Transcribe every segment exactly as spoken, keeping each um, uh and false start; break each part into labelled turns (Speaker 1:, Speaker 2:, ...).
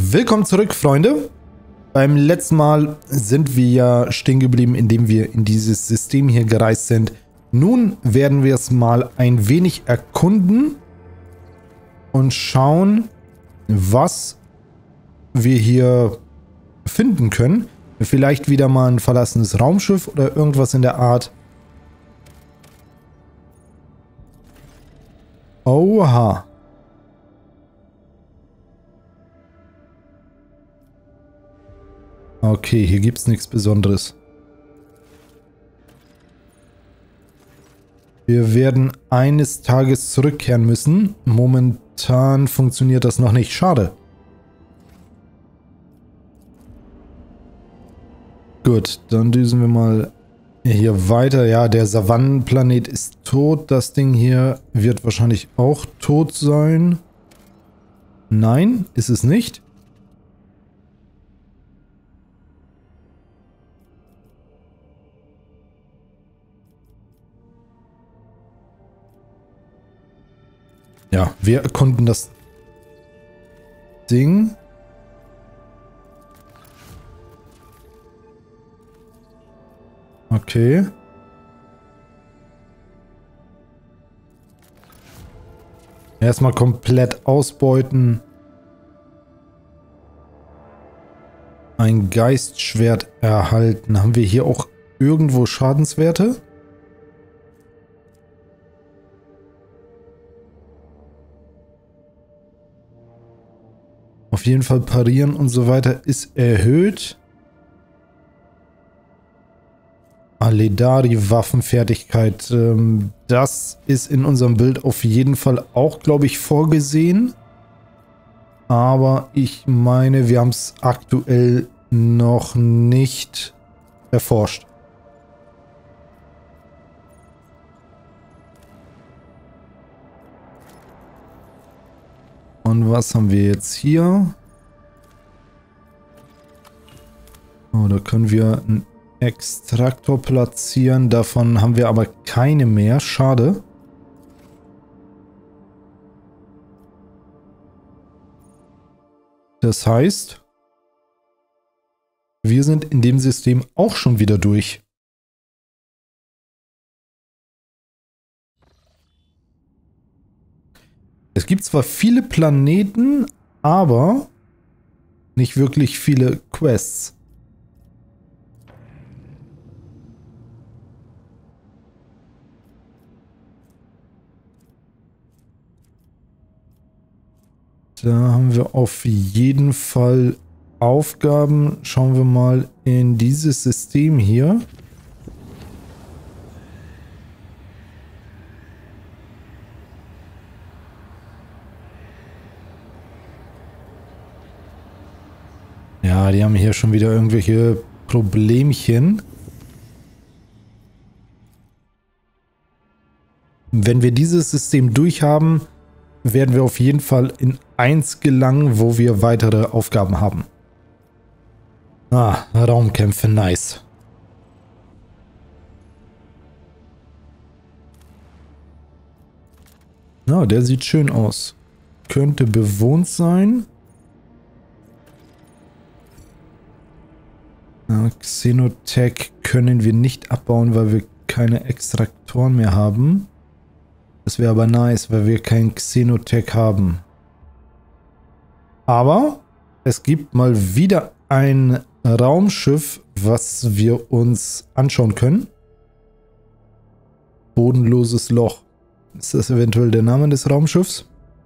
Speaker 1: Willkommen zurück, Freunde. Beim letzten Mal sind wir ja stehen geblieben, indem wir in dieses System hier gereist sind. Nun werden wir es mal ein wenig erkunden und schauen, was wir hier finden können. Vielleicht wieder mal ein verlassenes Raumschiff oder irgendwas in der Art. Oha. Okay, hier gibt es nichts Besonderes. Wir werden eines Tages zurückkehren müssen. Momentan funktioniert das noch nicht. Schade. Gut, dann düsen wir mal hier weiter. Ja, der Savannenplanet ist tot. Das Ding hier wird wahrscheinlich auch tot sein. Nein, ist es nicht. Ja, wir erkunden das Ding. Okay. Erstmal komplett ausbeuten. Ein Geistschwert erhalten. Haben wir hier auch irgendwo Schadenswerte? Auf jeden Fall parieren und so weiter ist erhöht. Aledari Waffenfertigkeit. Ähm, das ist in unserem Bild auf jeden Fall auch, glaube ich, vorgesehen. Aber ich meine, wir haben es aktuell noch nicht erforscht. Und was haben wir jetzt hier? Oh, da können wir einen Extraktor platzieren. Davon haben wir aber keine mehr. Schade. Das heißt, wir sind in dem System auch schon wieder durch. Es gibt zwar viele Planeten, aber nicht wirklich viele Quests. Da haben wir auf jeden Fall Aufgaben. Schauen wir mal in dieses System hier. Ja, die haben hier schon wieder irgendwelche Problemchen. Wenn wir dieses System durchhaben, werden wir auf jeden Fall in eins gelangen, wo wir weitere Aufgaben haben. Ah, Raumkämpfe, nice. Na, der sieht schön aus. Könnte bewohnt sein. Ja, Xenotech können wir nicht abbauen, weil wir keine Extraktoren mehr haben. Das wäre aber nice, weil wir kein Xenotech haben. Aber es gibt mal wieder ein Raumschiff, was wir uns anschauen können. Bodenloses Loch. Ist das eventuell der Name des Raumschiffs?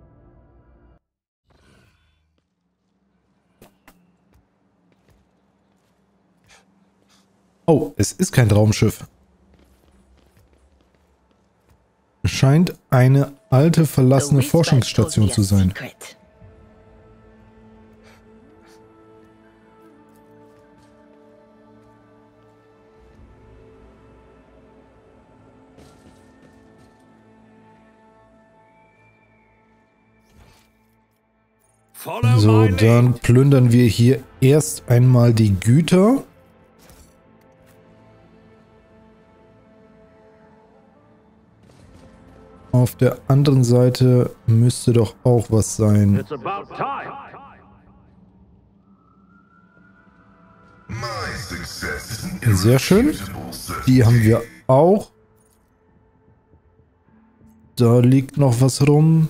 Speaker 1: Oh, es ist kein Raumschiff. Scheint eine alte, verlassene Forschungsstation zu sein. So, dann plündern wir hier erst einmal die Güter. Auf der anderen Seite müsste doch auch was sein. Sehr schön. Die haben wir auch. Da liegt noch was rum.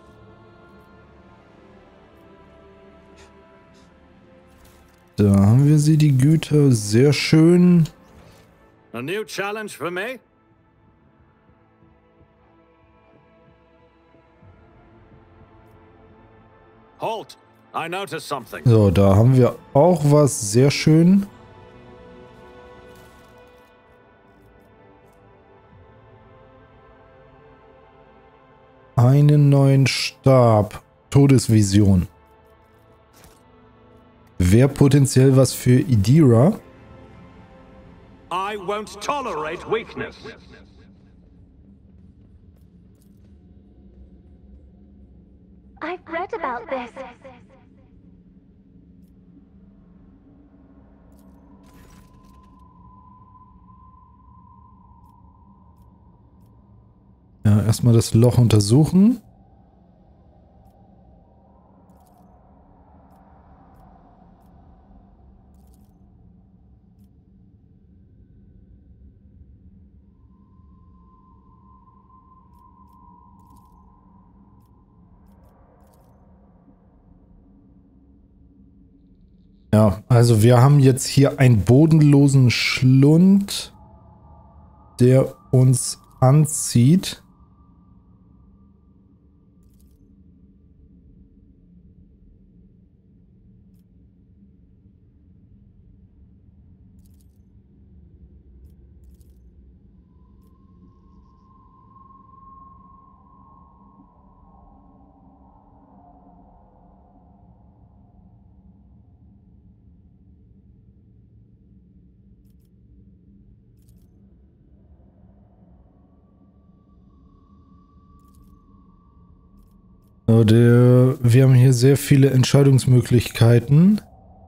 Speaker 1: Da haben wir sie, die Güter. Sehr schön.
Speaker 2: A new challenge for me? Halt! I noticed something.
Speaker 1: So, da haben wir auch was. Sehr schön. Einen neuen Stab. Todesvision. Wäre potenziell was für Idira.
Speaker 2: I won't tolerate weakness.
Speaker 3: I've read about this.
Speaker 1: Ja, erstmal das Loch untersuchen. Ja, also wir haben jetzt hier einen bodenlosen Schlund, der uns anzieht. So, der, wir haben hier sehr viele Entscheidungsmöglichkeiten.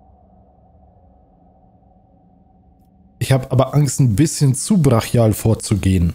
Speaker 1: Ich habe aber Angst, ein bisschen zu brachial vorzugehen.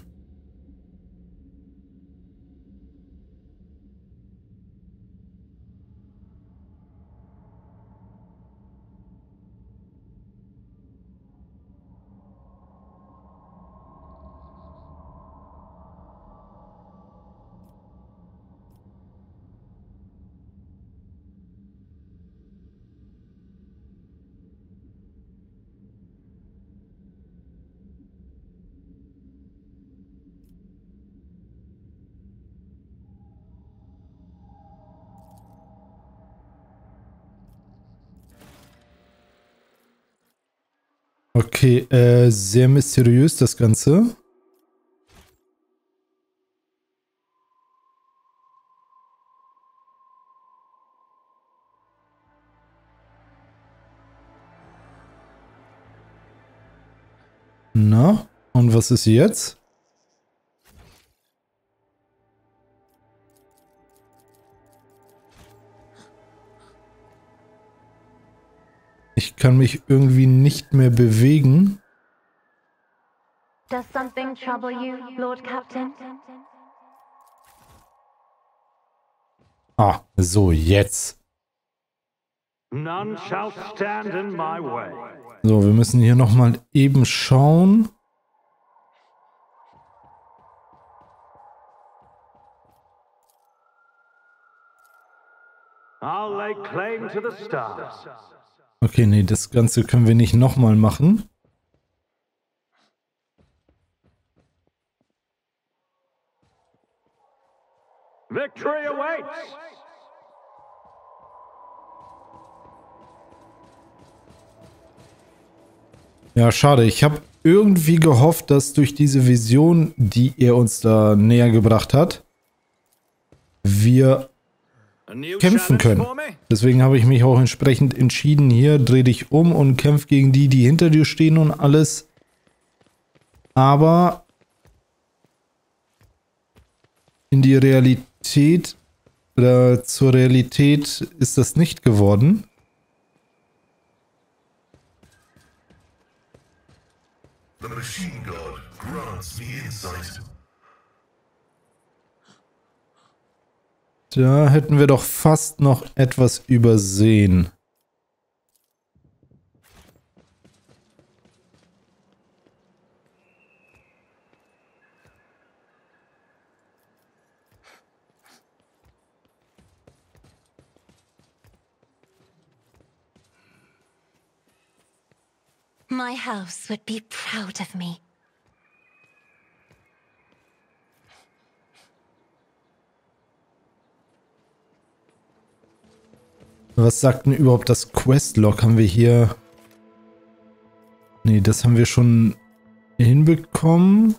Speaker 1: Okay, äh, sehr mysteriös das Ganze. Na, und was ist jetzt? Ich kann mich irgendwie nicht mehr bewegen.
Speaker 3: Does something trouble you, Lord Captain?
Speaker 1: Ah, so, jetzt.
Speaker 2: None shall stand in my way.
Speaker 1: So, wir müssen hier nochmal eben schauen.
Speaker 2: I'll lay claim to the stars.
Speaker 1: Okay, nee, das Ganze können wir nicht nochmal machen.
Speaker 2: Victory awaits!
Speaker 1: Ja, schade. Ich habe irgendwie gehofft, dass durch diese Vision, die er uns da näher gebracht hat, wir kämpfen können. Deswegen habe ich mich auch entsprechend entschieden, hier dreh dich um und kämpf gegen die, die hinter dir stehen und alles. Aber in die Realität oder zur Realität ist das nicht geworden.
Speaker 4: The machine god grants me insight.
Speaker 1: Da hätten wir doch fast noch etwas übersehen.
Speaker 3: My house would be proud of me.
Speaker 1: Was sagt denn überhaupt das Questlog? Haben wir hier... Nee, das haben wir schon hinbekommen.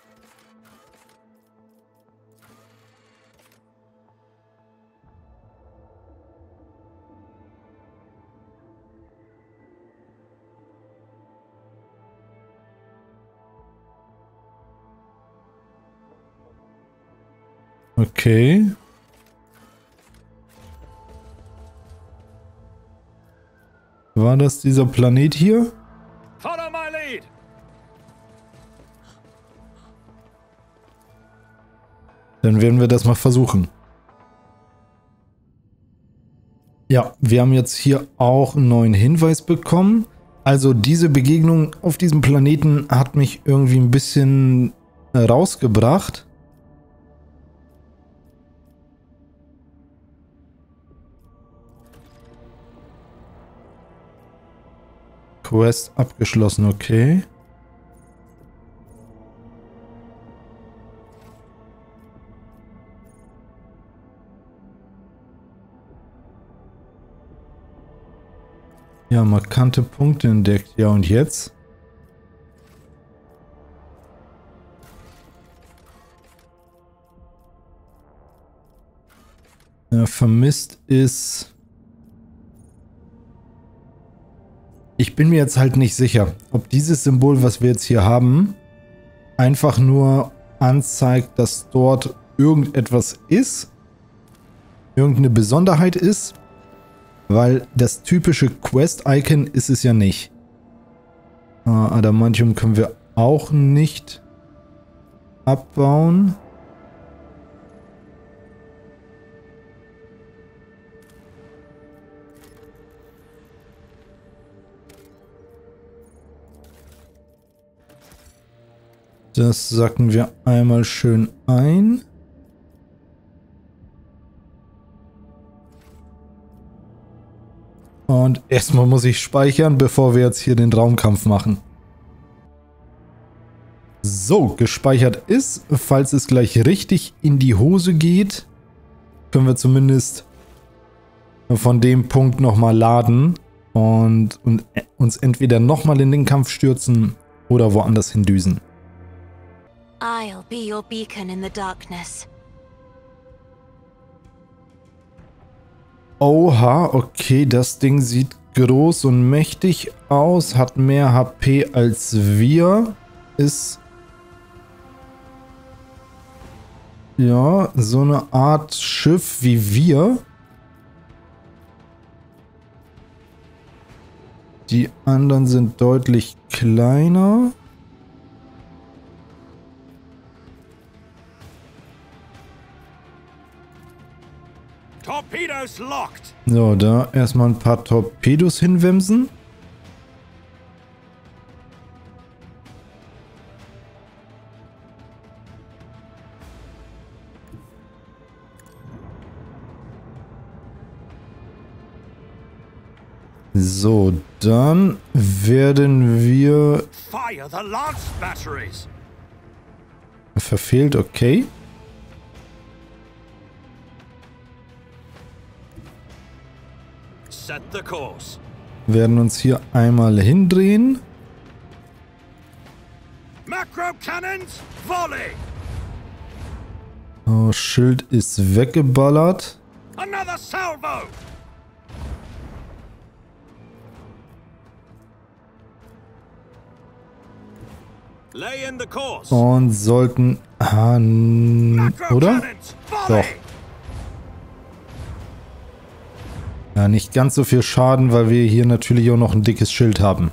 Speaker 1: Okay. War das dieser Planet hier?
Speaker 2: Follow my lead.
Speaker 1: Dann werden wir das mal versuchen. Ja, wir haben jetzt hier auch einen neuen Hinweis bekommen. Also diese Begegnung auf diesem Planeten hat mich irgendwie ein bisschen rausgebracht. Quest abgeschlossen, okay. Ja, markante Punkte entdeckt. Ja, und jetzt? Ja, vermisst ist... Ich bin mir jetzt halt nicht sicher, ob dieses Symbol, was wir jetzt hier haben, einfach nur anzeigt, dass dort irgendetwas ist, irgendeine Besonderheit ist, weil das typische Quest-Icon ist es ja nicht. Äh, Adamantium können wir auch nicht abbauen. Das sacken wir einmal schön ein. Und erstmal muss ich speichern, bevor wir jetzt hier den Raumkampf machen. So, gespeichert ist. Falls es gleich richtig in die Hose geht, können wir zumindest von dem Punkt nochmal laden und, und uns entweder nochmal in den Kampf stürzen oder woanders hindüsen.
Speaker 3: I'll be your beacon in the darkness.
Speaker 1: Oha, okay, das Ding sieht groß und mächtig aus, hat mehr H P als wir, ist ja so eine Art Schiff wie wir. Die anderen sind deutlich kleiner.
Speaker 2: Torpedoes locked.
Speaker 1: So, da erstmal ein paar Torpedos hinwemsen. So, dann werden wir...
Speaker 2: Fire the lance batteries.
Speaker 1: Verfehlt, okay.
Speaker 2: Set the course.
Speaker 1: Werden uns hier einmal hindrehen.
Speaker 2: Macro cannons, volley.
Speaker 1: Oh, Schild ist weggeballert.
Speaker 2: Another salvo. Lay in the course.
Speaker 1: Und sollten... Ah, oder? Doch. Ja, nicht ganz so viel Schaden, weil wir hier natürlich auch noch ein dickes Schild haben.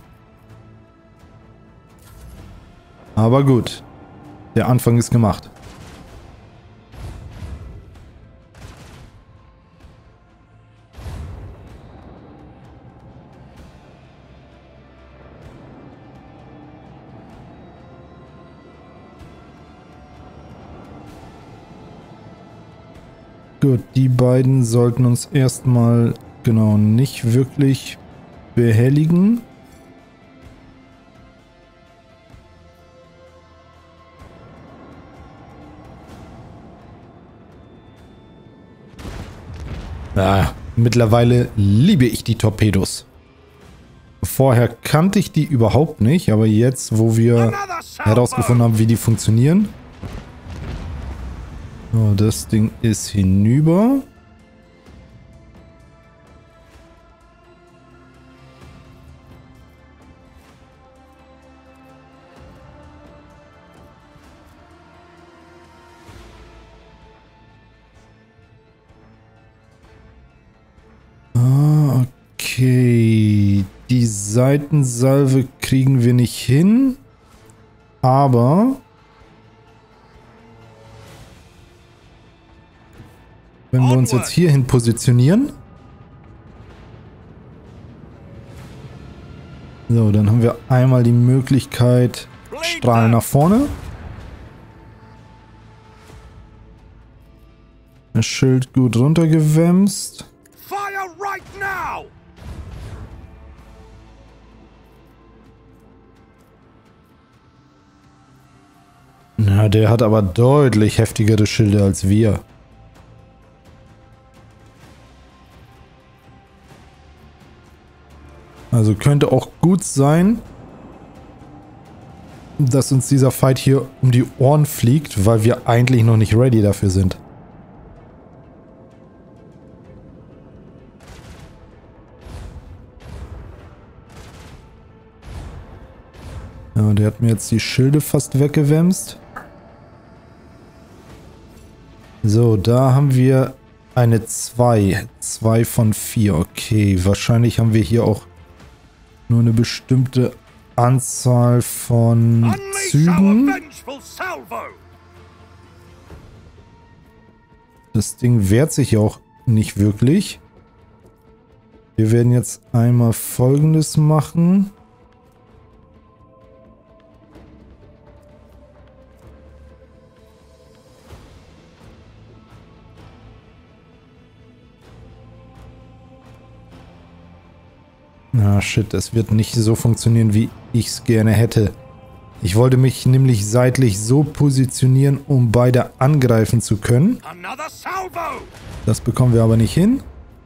Speaker 1: Aber gut. Der Anfang ist gemacht. Gut, die beiden sollten uns erstmal genau nicht wirklich behelligen. Ja, mittlerweile liebe ich die Torpedos. Vorher kannte ich die überhaupt nicht, aber jetzt, wo wir herausgefunden haben, wie die funktionieren. So, das Ding ist hinüber. Okay, die Seitensalve kriegen wir nicht hin, aber wenn wir uns jetzt hierhin positionieren, so, dann haben wir einmal die Möglichkeit, Strahlen nach vorne. Das Schild gut runtergewämst. Na, der hat aber deutlich heftigere Schilde als wir. Also könnte auch gut sein, dass uns dieser Fight hier um die Ohren fliegt, weil wir eigentlich noch nicht ready dafür sind. Ja, der hat mir jetzt die Schilde fast weggewämst. So, da haben wir eine zwei. zwei von vier. Okay, wahrscheinlich haben wir hier auch nur eine bestimmte Anzahl von Zügen. Das Ding wehrt sich ja auch nicht wirklich. Wir werden jetzt einmal Folgendes machen. Ah, shit, das wird nicht so funktionieren, wie ich es gerne hätte. Ich wollte mich nämlich seitlich so positionieren, um beide angreifen zu können. Das bekommen wir aber nicht hin.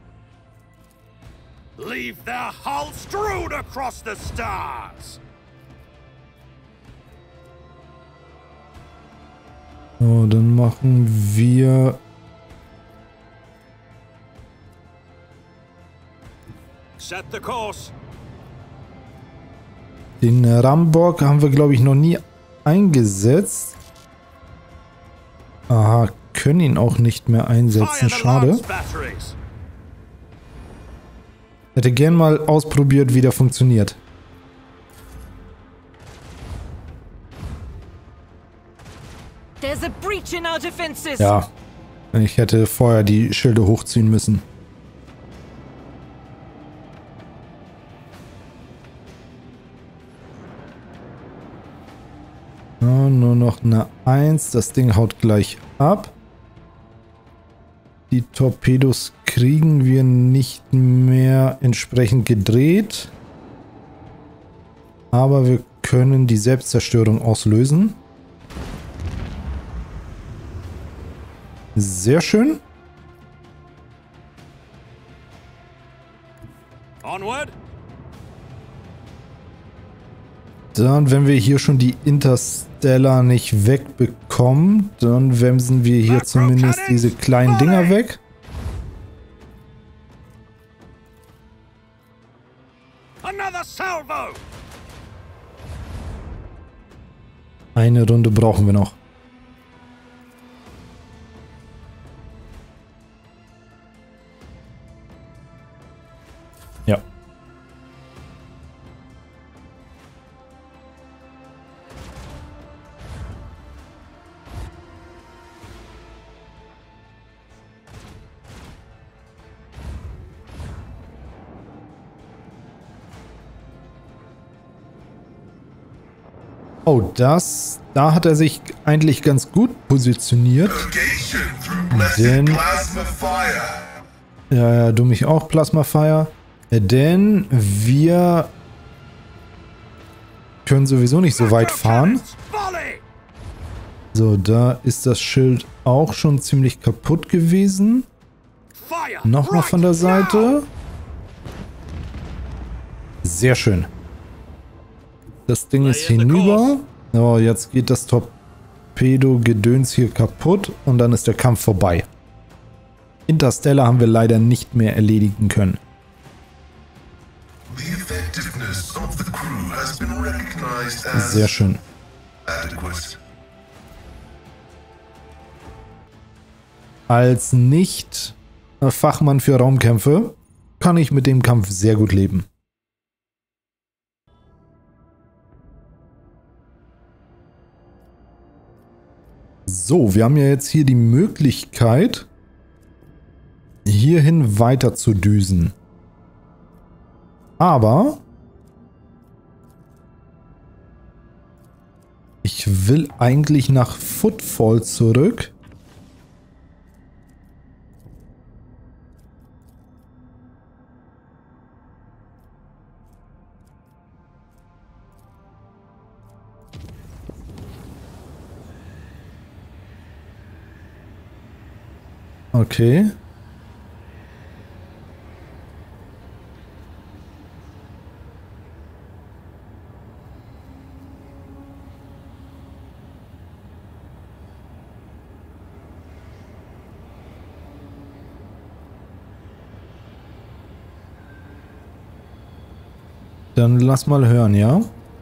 Speaker 1: So, dann machen wir... Den Rambock haben wir, glaube ich, noch nie eingesetzt. Aha, können ihn auch nicht mehr einsetzen. Schade. Hätte gern mal ausprobiert, wie der funktioniert. Ja, ich hätte vorher die Schilde hochziehen müssen. Ja, nur noch eine eins. Das Ding haut gleich ab. Die Torpedos kriegen wir nicht mehr entsprechend gedreht. Aber wir können die Selbstzerstörung auslösen. Sehr schön. Onward. Dann, wenn wir hier schon die Interstellar nicht wegbekommen, dann wämsen wir hier zumindest diese kleinen Dinger weg. Eine Runde brauchen wir noch. Ja. Oh, das, da hat er sich eigentlich ganz gut positioniert. Denn, ja, ja, du mich auch, Plasma Fire. Denn wir können sowieso nicht so weit fahren. So, da ist das Schild auch schon ziemlich kaputt gewesen. Nochmal von der Seite. Sehr schön. Das Ding ist hinüber. Oh, jetzt geht das Torpedo-Gedöns hier kaputt und dann ist der Kampf vorbei. Interstellar haben wir leider nicht mehr erledigen können.
Speaker 4: The effectiveness of the crew has been recognized as
Speaker 1: Sehr schön.
Speaker 4: adequate.
Speaker 1: Als Nicht-Fachmann für Raumkämpfe kann ich mit dem Kampf sehr gut leben. So, wir haben ja jetzt hier die Möglichkeit, hierhin weiter zu düsen. Aber ich will eigentlich nach Footfall zurück. Okay. Dann lass mal hören, ja?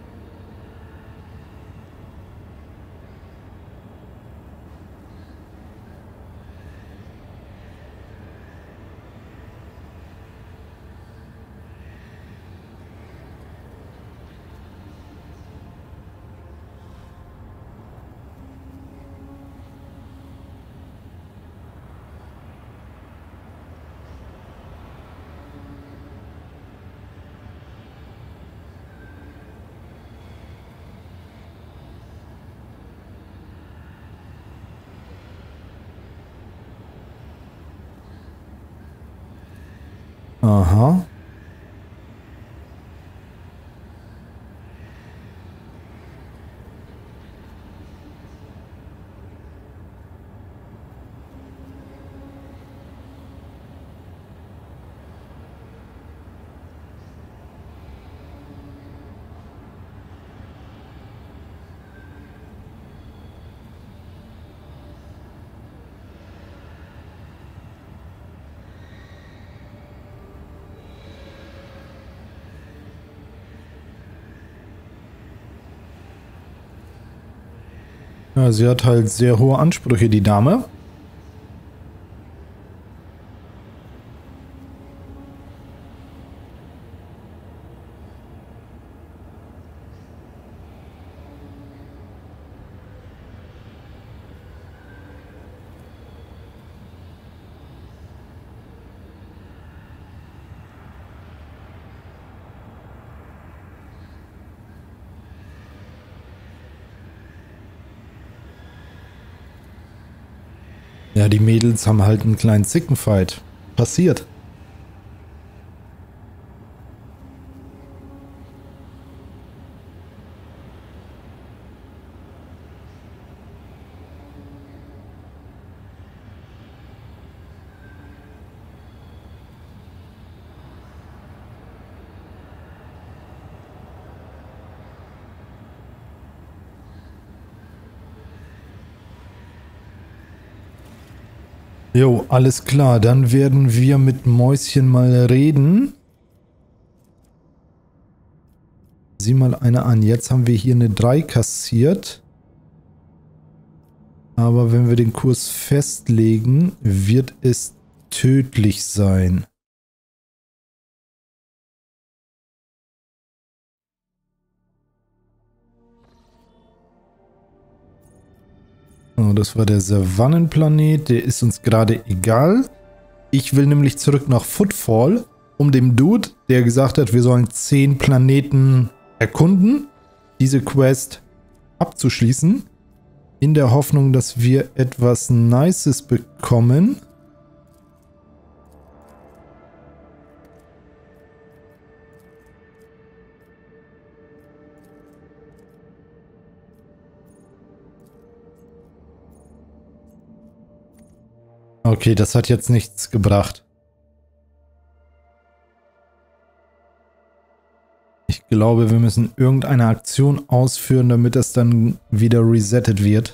Speaker 1: Aha. Ja, sie hat halt sehr hohe Ansprüche, die Dame. Ja, die Mädels haben halt einen kleinen Zickenfight. Passiert. Jo, alles klar. Dann werden wir mit Mäuschen mal reden. Sieh mal eine an. Jetzt haben wir hier eine drei kassiert. Aber wenn wir den Kurs festlegen, wird es tödlich sein. Oh, das war der Savannenplanet, der ist uns gerade egal. Ich will nämlich zurück nach Footfall, um dem Dude, der gesagt hat, wir sollen zehn Planeten erkunden, diese Quest abzuschließen. In der Hoffnung, dass wir etwas Nices bekommen. Okay, das hat jetzt nichts gebracht. Ich glaube, wir müssen irgendeine Aktion ausführen, damit das dann wieder resettet wird.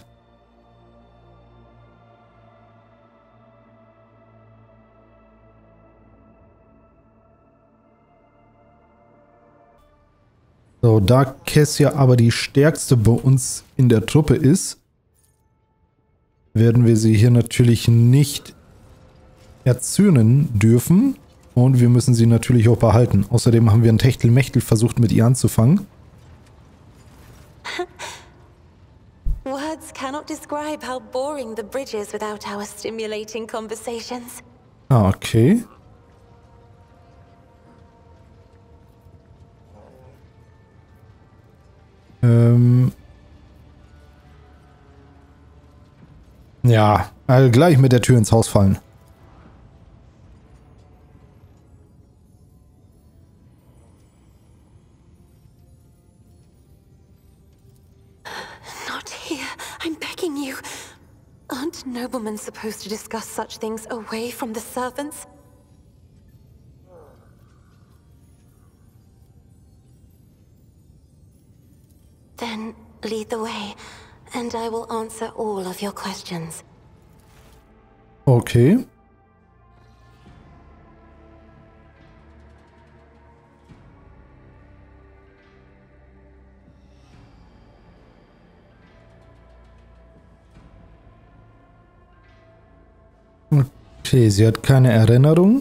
Speaker 1: So, da Cassia aber die stärkste bei uns in der Truppe ist, werden wir sie hier natürlich nicht erzürnen dürfen. Und wir müssen sie natürlich auch behalten. Außerdem haben wir ein Techtelmechtel versucht, mit ihr anzufangen.
Speaker 3: Words cannot describe how boring the bridge is without our stimulating conversations.
Speaker 1: Ah, okay. Ähm. Ja, also gleich mit der Tür ins Haus fallen.
Speaker 3: Not here. I'm begging you. Aren't noblemen supposed to discuss such things away from the servants? Then lead the way, and I will answer all of your questions.
Speaker 1: Okay. Okay, sie hat keine Erinnerung.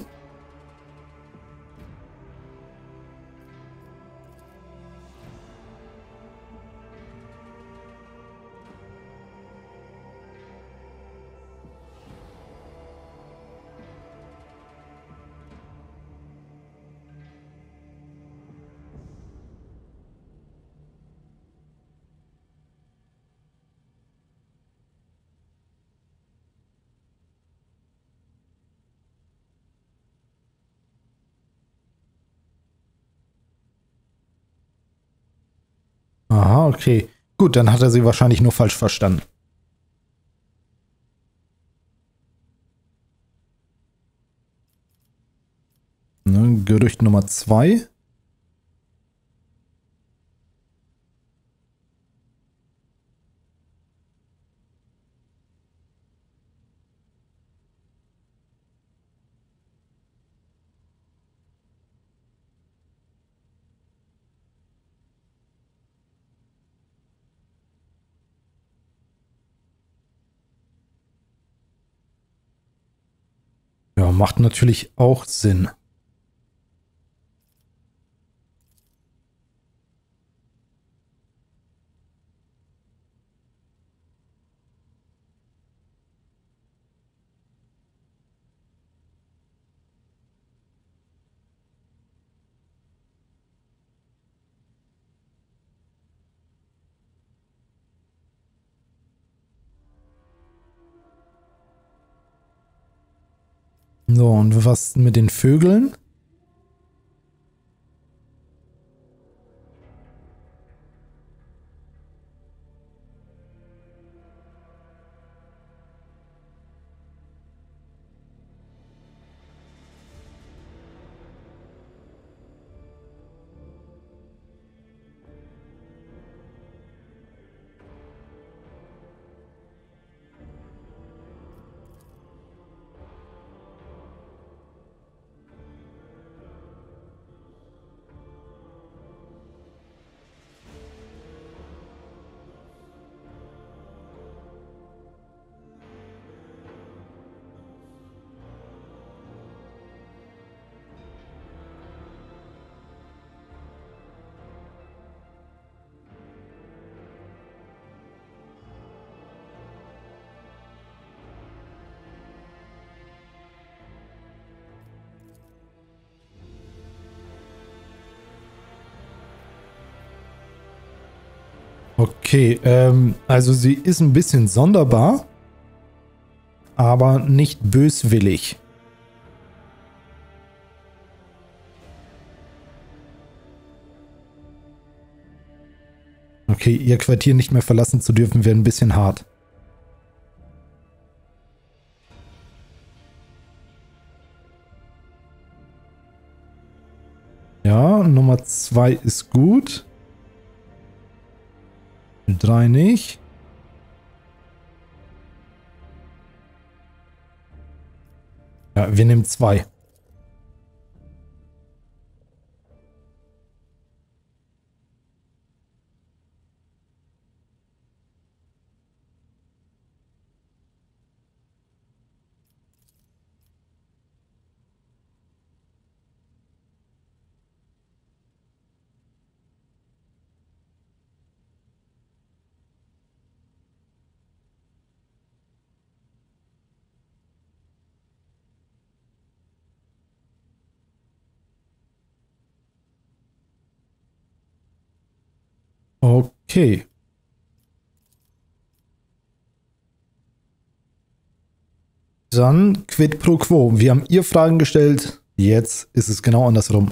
Speaker 1: Aha, okay. Gut, dann hat er sie wahrscheinlich nur falsch verstanden. Ne, Gerücht Nummer zwei. Ja, macht natürlich auch Sinn. So, und was mit den Vögeln? Okay, ähm, also sie ist ein bisschen sonderbar, aber nicht böswillig. Okay, ihr Quartier nicht mehr verlassen zu dürfen, wäre ein bisschen hart. Ja, Nummer zwei ist gut. drei nicht. Ja, wir nehmen zwei. Okay. Dann quid pro quo. Wir haben ihr Fragen gestellt. Jetzt ist es genau andersrum.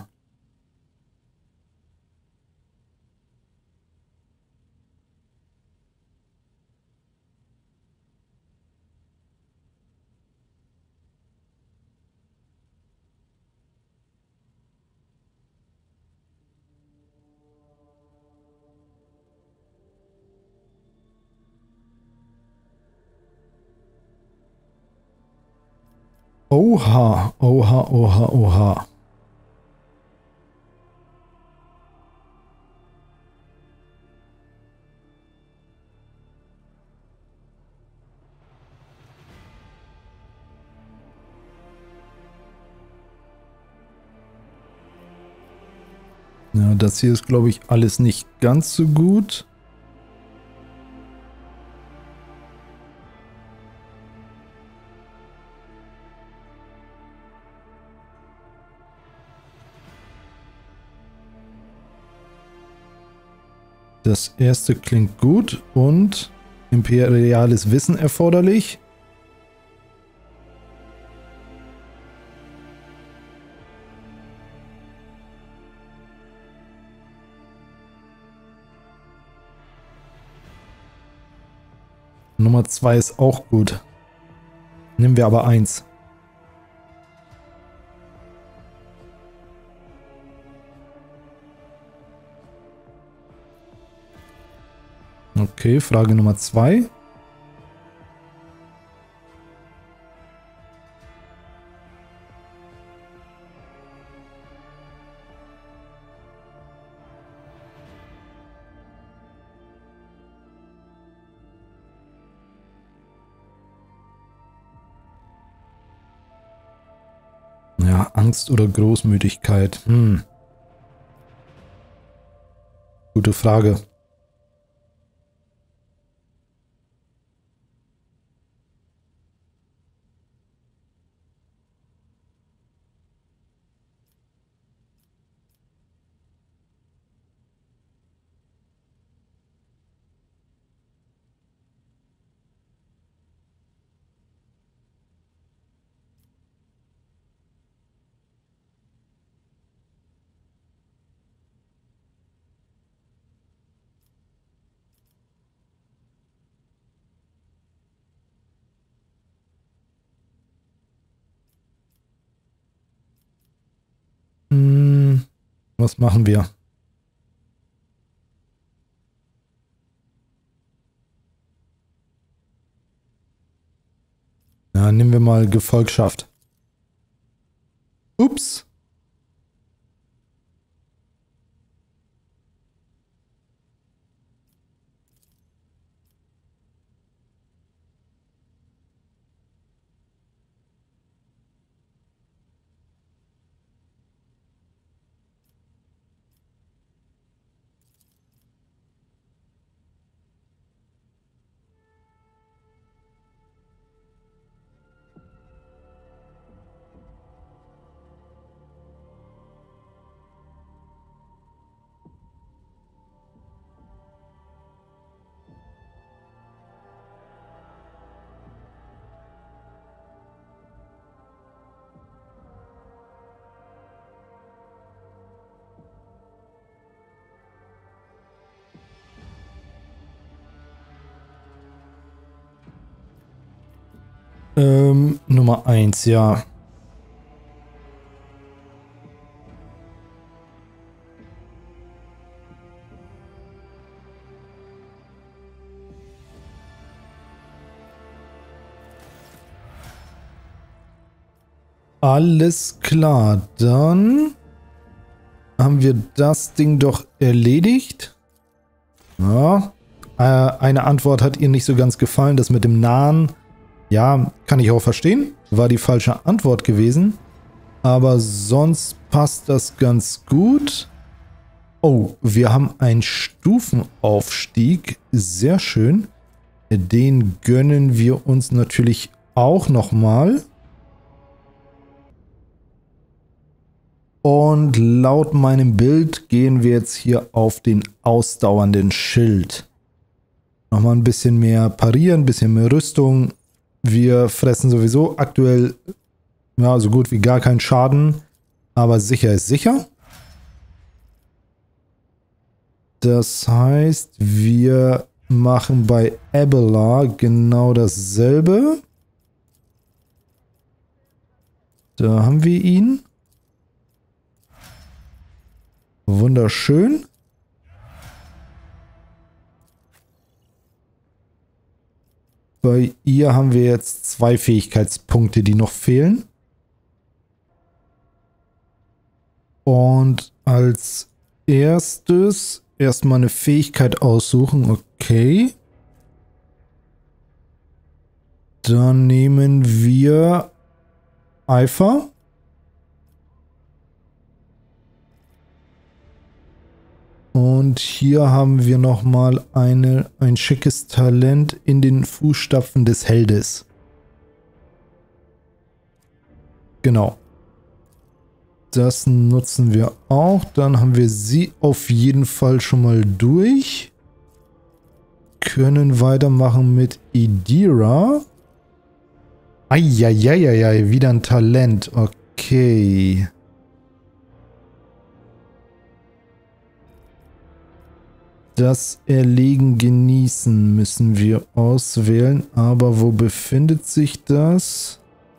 Speaker 1: Oha, oha, oha, oha. Ja, das hier ist, glaube ich, alles nicht ganz so gut. Das erste klingt gut und imperiales Wissen erforderlich. Nummer zwei ist auch gut. Nehmen wir aber eins. Okay, Frage Nummer zwei. Ja, Angst oder Großmütigkeit. Hm. Gute Frage. Hm, was machen wir? Ja, nehmen wir mal Gefolgschaft. Ups. Ähm, Nummer eins, ja. Alles klar, dann haben wir das Ding doch erledigt. Ja, äh, eine Antwort hat ihr nicht so ganz gefallen, das mit dem Nahen. Ja, kann ich auch verstehen. War die falsche Antwort gewesen. Aber sonst passt das ganz gut. Oh, wir haben einen Stufenaufstieg. Sehr schön. Den gönnen wir uns natürlich auch nochmal. Und laut meinem Bild gehen wir jetzt hier auf den ausdauernden Schild. Nochmal ein bisschen mehr parieren, ein bisschen mehr Rüstung. Wir fressen sowieso aktuell ja, so gut wie gar keinen Schaden. Aber sicher ist sicher. Das heißt, wir machen bei Abelard genau dasselbe. Da haben wir ihn. Wunderschön. Bei ihr haben wir jetzt zwei Fähigkeitspunkte, die noch fehlen. Und als erstes erstmal eine Fähigkeit aussuchen. Okay. Dann nehmen wir Eifer. Und hier haben wir nochmal eine, ein schickes Talent in den Fußstapfen des Heldes. Genau. Das nutzen wir auch. Dann haben wir sie auf jeden Fall schon mal durch. Können weitermachen mit Idira. Eieieiei, wieder ein Talent. Okay. Das Erlegen genießen müssen wir auswählen. Aber wo befindet sich das?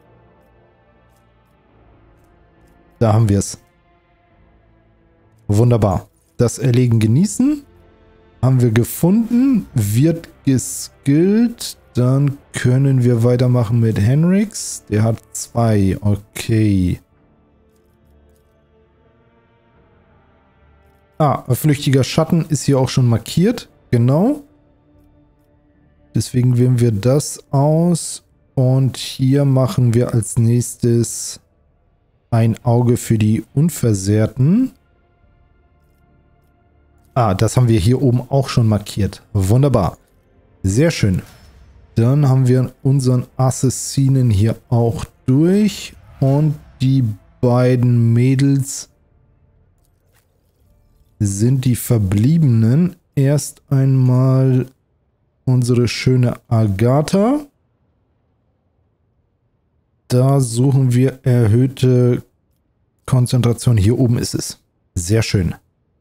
Speaker 1: Da haben wir es. Wunderbar. Das Erlegen genießen haben wir gefunden. Wird geskillt. Dann können wir weitermachen mit Henrix. Der hat zwei. Okay. Ah, flüchtiger Schatten ist hier auch schon markiert. Genau. Deswegen wählen wir das aus. Und hier machen wir als nächstes ein Auge für die Unversehrten. Ah, das haben wir hier oben auch schon markiert. Wunderbar. Sehr schön. Dann haben wir unseren Assassinen hier auch durch. Und die beiden Mädels sind die Verbliebenen. Erst einmal unsere schöne Agatha. Da suchen wir erhöhte Konzentration. Hier oben ist es. Sehr schön.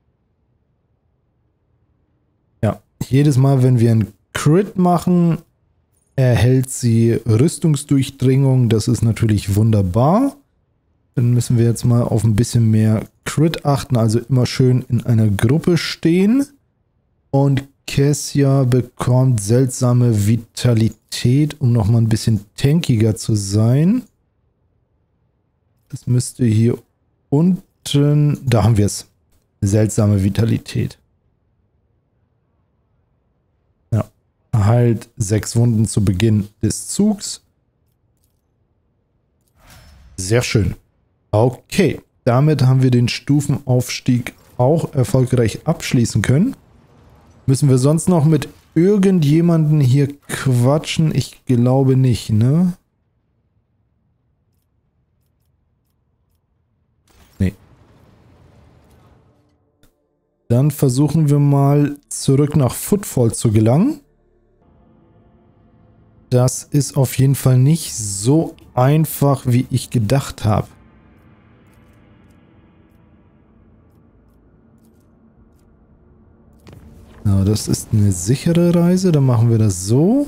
Speaker 1: Ja, jedes Mal, wenn wir einen Crit machen, erhält sie Rüstungsdurchdringung. Das ist natürlich wunderbar. Dann müssen wir jetzt mal auf ein bisschen mehr Crit achten. Also immer schön in einer Gruppe stehen. Und Kessia bekommt seltsame Vitalität, um nochmal ein bisschen tankiger zu sein. Das müsste hier unten... Da haben wir es. Seltsame Vitalität. Ja. Halt sechs Wunden zu Beginn des Zugs. Sehr schön. Okay. Damit haben wir den Stufenaufstieg auch erfolgreich abschließen können. Müssen wir sonst noch mit irgendjemanden hier quatschen? Ich glaube nicht, ne? Nee. Dann versuchen wir mal zurück nach Footfall zu gelangen. Das ist auf jeden Fall nicht so einfach, wie ich gedacht habe. Ja, das ist eine sichere Reise. Dann machen wir das so.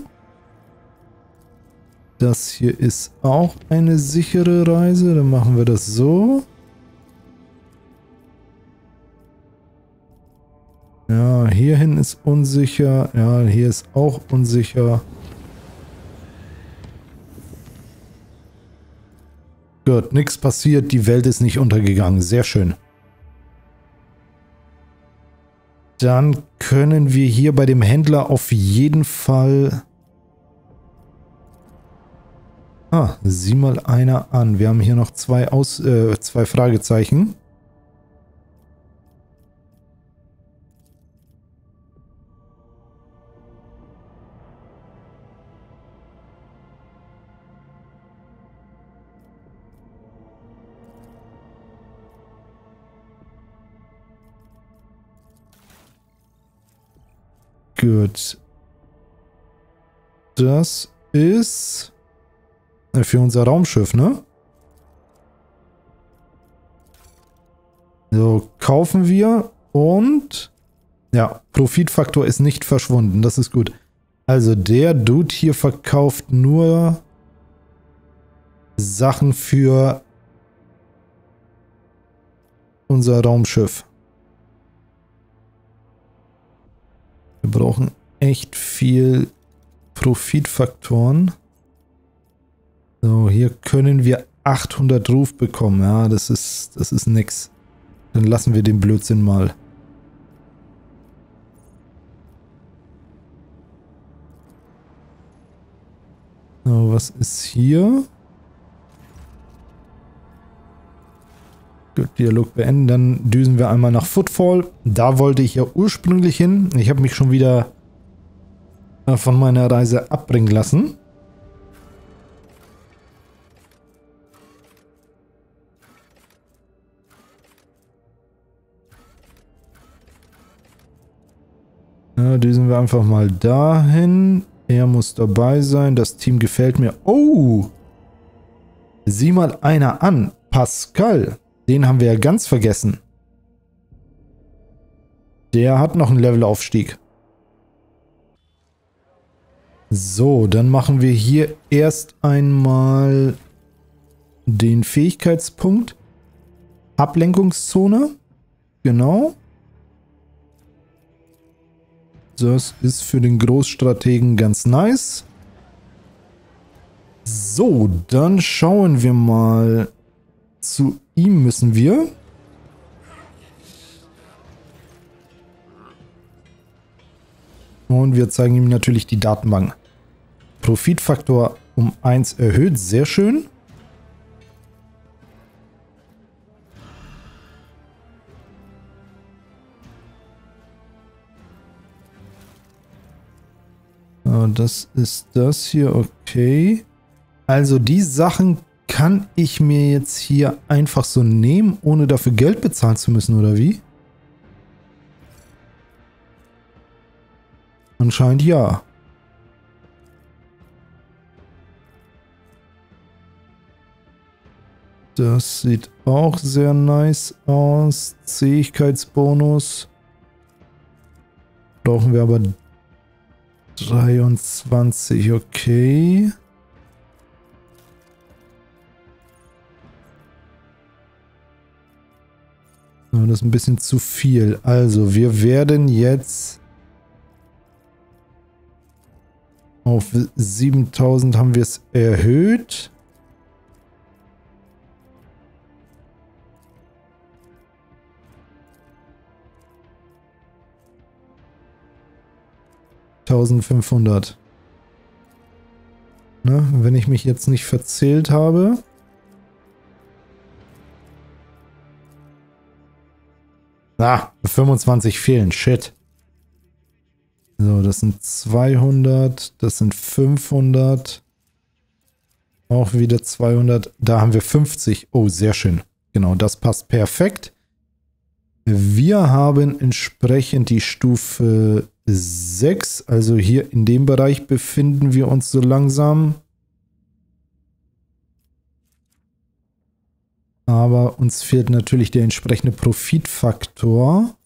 Speaker 1: Das hier ist auch eine sichere Reise. Dann machen wir das so. Ja, hierhin ist unsicher. Ja, hier ist auch unsicher. Gut. zerstört, nichts passiert, die Welt ist nicht untergegangen. Sehr schön. Dann können wir hier bei dem Händler auf jeden Fall... Ah, sieh mal einer an. Wir haben hier noch zwei, Aus, äh, zwei Fragezeichen. Gut. Das ist für unser Raumschiff, ne? So, kaufen wir und ja, Profitfaktor ist nicht verschwunden. Das ist gut. Also der Dude hier verkauft nur Sachen für unser Raumschiff. Wir brauchen echt viel Profitfaktoren. So, hier können wir achthundert Ruf bekommen. Ja, das ist, das ist nix. Dann lassen wir den Blödsinn mal. So, was ist hier? Gut, Dialog beenden. Dann düsen wir einmal nach Footfall. Da wollte ich ja ursprünglich hin. Ich habe mich schon wieder von meiner Reise abbringen lassen. Ja, düsen wir einfach mal dahin. Er muss dabei sein. Das Team gefällt mir. Oh! Sieh mal einer an. Pascal. Den haben wir ja ganz vergessen. Der hat noch einen Levelaufstieg. So, dann machen wir hier erst einmal den Fähigkeitspunkt. Ablenkungszone. Genau. Das ist für den Großstrategen ganz nice. So, dann schauen wir mal. Zu ihm müssen wir. Und wir zeigen ihm natürlich die Datenbank. Profitfaktor um eins erhöht. Sehr schön. Das ist das hier, okay. Also die Sachen kann ich mir jetzt hier einfach so nehmen, ohne dafür Geld bezahlen zu müssen, oder wie? Anscheinend ja. Das sieht auch sehr nice aus. Zähigkeitsbonus. Brauchen wir aber dreiundzwanzig, okay. So, das ist ein bisschen zu viel. Also, wir werden jetzt auf siebentausend haben wir es erhöht. eintausendfünfhundert. Ne, wenn ich mich jetzt nicht verzählt habe. Ah, fünfundzwanzig fehlen. Shit. So, das sind zweihundert. Das sind fünfhundert. Auch wieder zweihundert. Da haben wir fünfzig. Oh, sehr schön. Genau, das passt perfekt. Wir haben entsprechend die Stufe sechs. Also hier in dem Bereich befinden wir uns so langsam. Aber uns fehlt natürlich der entsprechende Profitfaktor.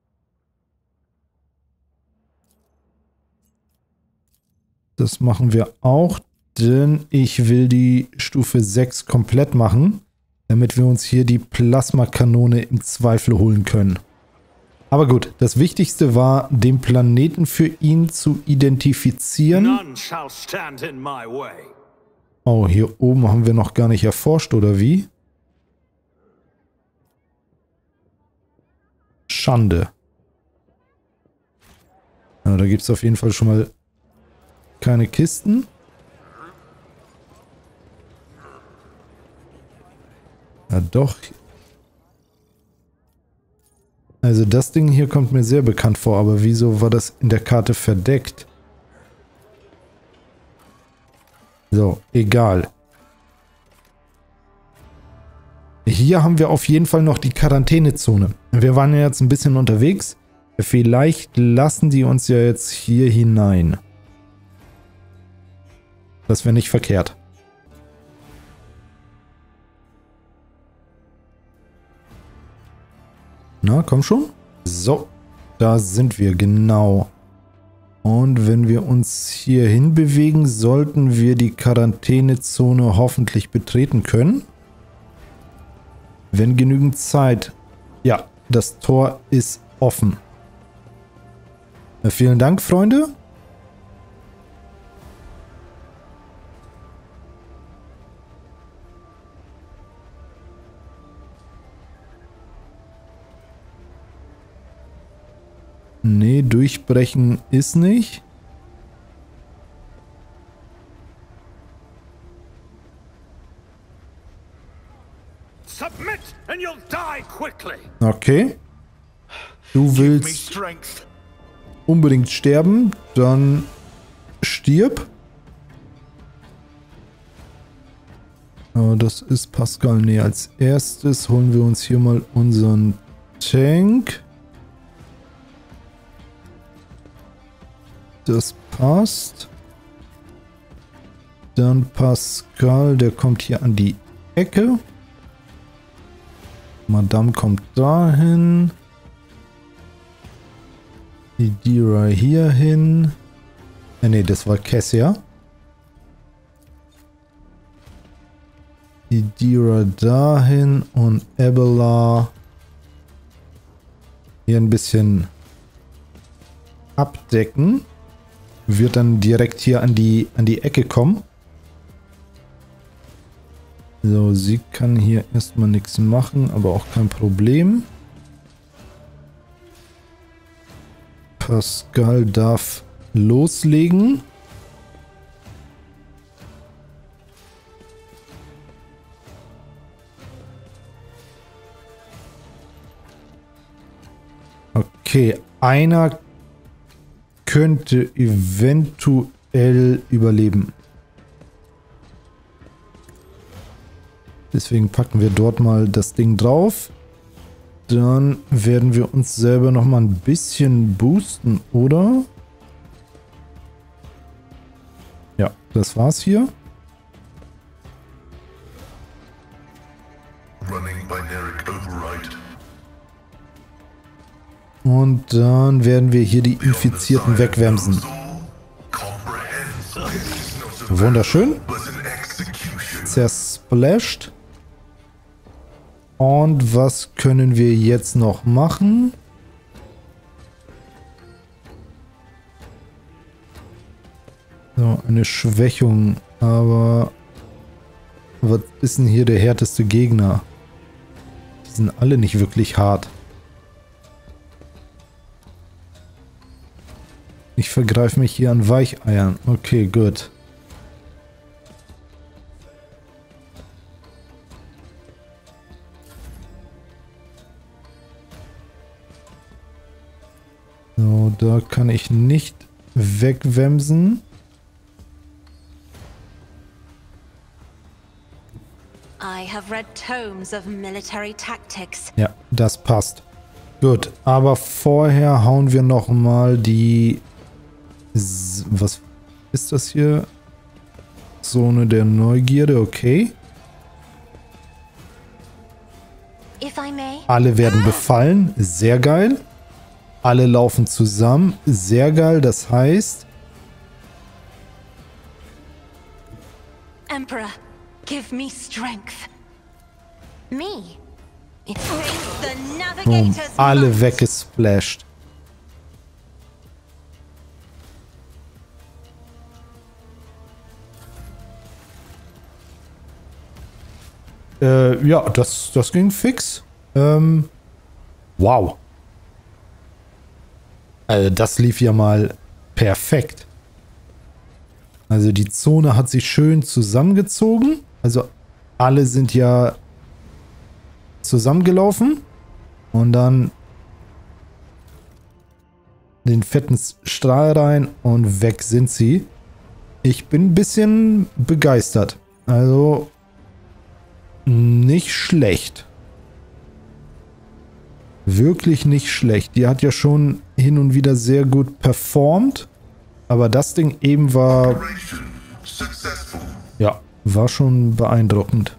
Speaker 1: Das machen wir auch, denn ich will die Stufe sechs komplett machen, damit wir uns hier die Plasmakanone im Zweifel holen können. Aber gut, das Wichtigste war, den Planeten für ihn zu identifizieren.
Speaker 2: None shall stand in my way.
Speaker 1: Oh, hier oben haben wir noch gar nicht erforscht, oder wie? Schande. Ja, da gibt es auf jeden Fall schon mal keine Kisten. Ja, doch. Also das Ding hier kommt mir sehr bekannt vor, aber wieso war das in der Karte verdeckt? So, egal. Hier haben wir auf jeden Fall noch die Quarantänezone. Wir waren ja jetzt ein bisschen unterwegs. Vielleicht lassen die uns ja jetzt hier hinein. Das wäre nicht verkehrt. Na, komm schon. So, da sind wir, genau. Und wenn wir uns hier hinbewegen, sollten wir die Quarantänezone hoffentlich betreten können. Wenn genügend Zeit. Ja, das Tor ist offen. Ja, vielen Dank, Freunde. Nee, durchbrechen ist nicht.
Speaker 2: Submit and you'll die quickly.
Speaker 1: Okay. Du willst unbedingt sterben, dann stirb. Aber das ist Pascal. Nee, als erstes holen wir uns hier mal unseren Tank. Das passt. Dann Pascal, der kommt hier an die Ecke. Madame kommt dahin. Die Dira hier hin. Äh, ne, das war Cassia. Die Dira dahin und Abelard hier ein bisschen abdecken. Wird dann direkt hier an die, an die Ecke kommen. So, sie kann hier erstmal nichts machen, aber auch kein Problem. Pascal darf loslegen. Okay, einer könnte eventuell überleben. Deswegen packen wir dort mal das Ding drauf. Dann werden wir uns selber noch mal ein bisschen boosten, oder? Ja, das war's hier.
Speaker 4: Running binaric override.
Speaker 1: Und dann werden wir hier die Infizierten wegwämsen. Wunderschön. Zersplashed. Und was können wir jetzt noch machen? So, eine Schwächung. Aber was ist denn hier der härteste Gegner? Die sind alle nicht wirklich hart. Ich vergreife mich hier an Weicheiern. Okay, gut. So, da kann ich nicht wegwämsen.
Speaker 3: I have read tomes of military tactics.
Speaker 1: Ja, das passt. Gut, aber vorher hauen wir noch mal die... Was ist das hier? Zone der Neugierde, okay.
Speaker 3: If I may.
Speaker 1: Alle werden befallen, sehr geil. Alle laufen zusammen, sehr geil, das heißt...
Speaker 3: Emperor, give me strength. Me. It's the
Speaker 1: Boom,
Speaker 3: navigator's
Speaker 1: alle
Speaker 3: might.
Speaker 1: weggesplasht. Äh, ja, das, das ging fix. Ähm, wow. Also das lief ja mal perfekt. Also die Zone hat sich schön zusammengezogen. Also alle sind ja zusammengelaufen. Und dann den fetten Strahl rein und weg sind sie. Ich bin ein bisschen begeistert. Also nicht schlecht. Wirklich nicht schlecht. Die hat ja schon hin und wieder sehr gut performt. Aber das Ding eben war...
Speaker 4: Operation successful.
Speaker 1: Ja, war schon beeindruckend.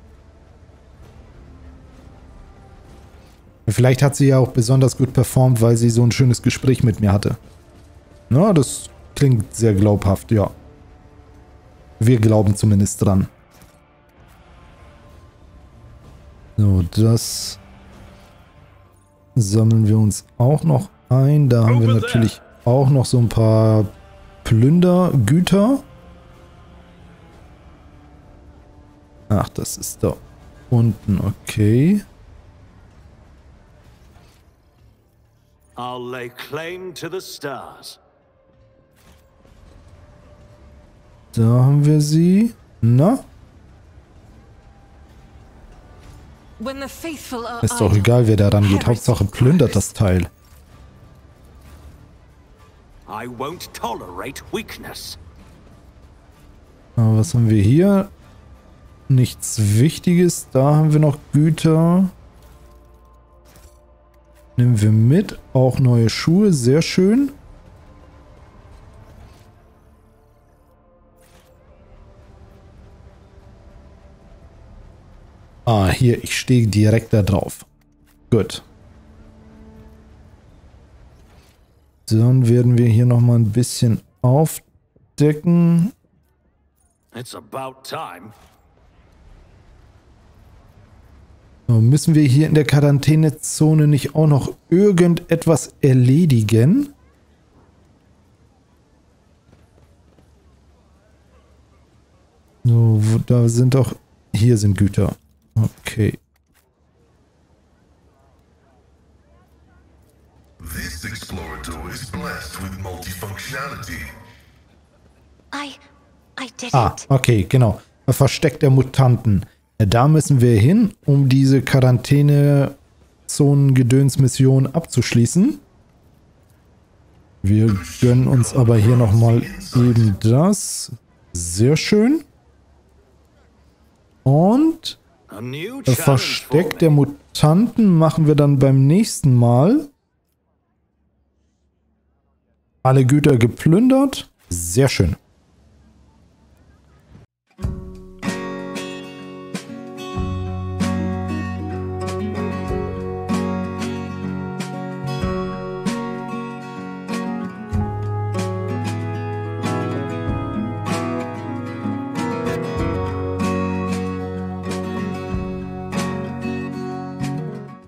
Speaker 1: Vielleicht hat sie ja auch besonders gut performt, weil sie so ein schönes Gespräch mit mir hatte. Na, das klingt sehr glaubhaft, ja. Wir glauben zumindest dran. So, das sammeln wir uns auch noch ein. Da haben wir natürlich auch noch so ein paar Plündergüter. Ach, das ist da unten, okay.
Speaker 2: I'll lay claim to the stars.
Speaker 1: Da haben wir sie. Na?
Speaker 3: When the faithful are
Speaker 1: Ist doch egal, wer da rangeht. Hauptsache plündert das Teil.
Speaker 2: I won't tolerate weakness.
Speaker 1: Aber was haben wir hier? Nichts Wichtiges. Da haben wir noch Güter. Nehmen wir mit. Auch neue Schuhe. Sehr schön. Ah, hier. Ich stehe direkt da drauf. Gut. Dann werden wir hier nochmal ein bisschen aufdecken.
Speaker 2: It's about time.
Speaker 1: So, müssen wir hier in der Quarantänezone nicht auch noch irgendetwas erledigen? So, wo, da sind doch... Hier sind Güter. Okay.
Speaker 4: This explorator is blessed with multifunctionality.
Speaker 3: I... I did
Speaker 1: Ah,
Speaker 3: it.
Speaker 1: okay, genau. Versteck der Mutanten. Da müssen wir hin, um diese Quarantäne-Zonen-Gedöns-Mission abzuschließen. Wir gönnen uns aber hier nochmal eben das. Sehr schön. Und
Speaker 2: A new
Speaker 1: das
Speaker 2: challenge
Speaker 1: Versteck
Speaker 2: for
Speaker 1: der
Speaker 2: me.
Speaker 1: Mutanten machen wir dann beim nächsten Mal. Alle Güter geplündert. Sehr schön.